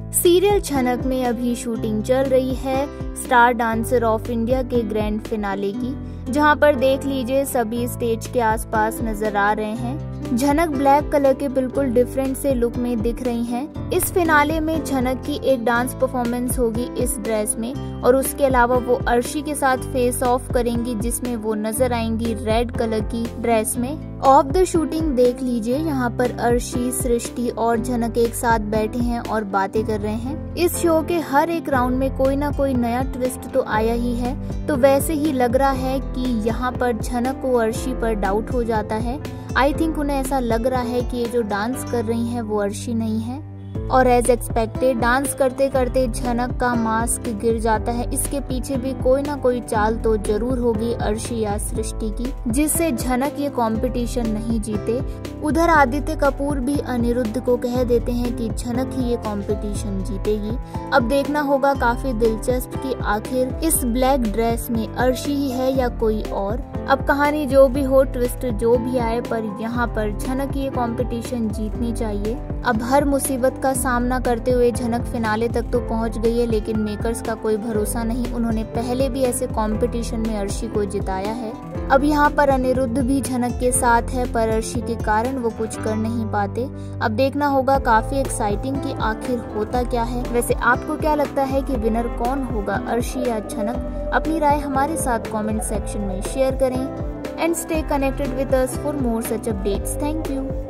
Serial छनक में अभी shooting चल रही है स्टार डांसर ऑफ इंडिया के ग्रैंड फिनाले की, जहां पर देख लीजिए सभी स्टेज के आसपास नजर आ रहे हैं। झनक ब्लैक कलर के बिल्कुल डिफरेंट से लुक में दिख रही हैं। इस फिनाले में झनक की एक डांस परफॉर्मेंस होगी इस ड्रेस में, और उसके अलावा वो अर्शी के साथ फेस ऑफ करेंगी, जिसमें वो नजर आएंगी रेड कलर की ड्रेस में। ऑफ द शूटिंग देख लीजिए, यहाँ पर अर्शी, सृष्टि और झनक एक साथ बैठे हैं और बातें कर रहे हैं। इस शो के हर एक राउंड में कोई ना कोई नया ट्विस्ट तो आया ही है, तो वैसे ही लग रहा है कि यहाँ पर झनक को अर्शी पर डाउट हो जाता है। आई थिंक उन्हें ऐसा लग रहा है कि ये जो डांस कर रही हैं वो अर्शी नहीं है, और एज एक्सपेक्टेड डांस करते करते झनक का मास्क गिर जाता है। इसके पीछे भी कोई ना कोई चाल तो जरूर होगी अर्शी या सृष्टि की, जिससे झनक ये कंपटीशन नहीं जीते। उधर आदित्य कपूर भी अनिरुद्ध को कह देते हैं कि झनक ही ये कंपटीशन जीतेगी। अब देखना होगा काफी दिलचस्प कि आखिर इस ब्लैक ड्रेस में अर्शी ही है या कोई और। अब कहानी जो भी हो, ट्विस्ट जो भी आए, पर यहाँ पर झनक ये कंपटीशन जीतनी चाहिए। अब हर मुसीबत का सामना करते हुए झनक फिनाले तक तो पहुंच गई है, लेकिन मेकर्स का कोई भरोसा नहीं। उन्होंने पहले भी ऐसे कंपटीशन में अर्शी को जिताया है। अब यहाँ पर अनिरुद्ध भी झनक के साथ है, पर अर्शी के कारण वो कुछ कर नहीं पाते। अब देखना होगा, काफी एक्साइटिंग कि आखिर होता क्या है। वैसे आपको क्या लगता है कि विनर कौन होगा, अर्शी या झनक? अपनी राय हमारे साथ कमेंट सेक्शन में शेयर करें। And stay connected with us for more such updates. Thank you.